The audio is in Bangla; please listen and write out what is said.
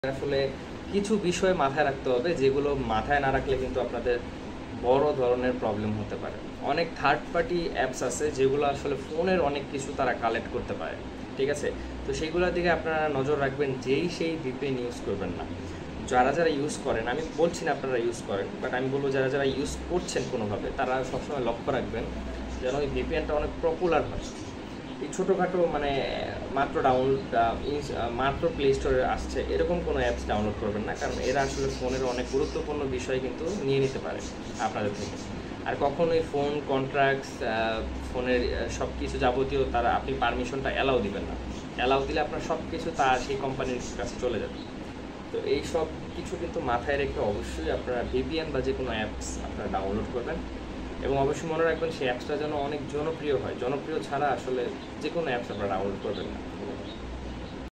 আসলে কিছু বিষয় মাথায় রাখতে হবে, যেগুলো মাথায় না রাখলে কিন্তু আপনাদের বড় ধরনের প্রবলেম হতে পারে। অনেক থার্ড পার্টি অ্যাপস আছে যেগুলো আসলে ফোনের অনেক কিছু তারা কালেক্ট করতে পারে, ঠিক আছে? তো সেইগুলোর দিকে আপনারা নজর রাখবেন, যেই সেই ভিপিএন ইউজ করবেন না। যারা যারা ইউজ করেন, আমি বলছি না আপনারা ইউজ করেন, বাট আমি বলবো যারা যারা ইউজ করছেন কোনোভাবে, তারা সবসময় লক্ষ্য রাখবেন যেন ওই ভিপিএনটা অনেক পপুলার হয়। এই ছোটোখাটো মানে মাত্র প্লে স্টোরে আসছে এরকম কোনো অ্যাপস ডাউনলোড করবেন না, কারণ এরা আসলে ফোনের অনেক গুরুত্বপূর্ণ বিষয় কিন্তু নিয়ে নিতে পারে আপনাদের থেকে। আর কখনোই ফোন কন্ট্রাক্টস, ফোনের সব কিছু যাবতীয় তারা আপনি পারমিশনটা অ্যালাউ দিবেন না। অ্যালাউ দিলে আপনার সব কিছু তার সেই কোম্পানির কাছে চলে যাবে। তো এই সব কিছু কিন্তু মাথায় রেখে অবশ্যই আপনারা ভিপিএন বা যে কোনো অ্যাপস আপনারা ডাউনলোড করবেন, এবং অবশ্যই মনে রাখবেন সেই অ্যাপসটা যেন অনেক জনপ্রিয় হয়। জনপ্রিয় ছাড়া আসলে যে কোনো অ্যাপস আপনারা ডাউনলোড করবেন না।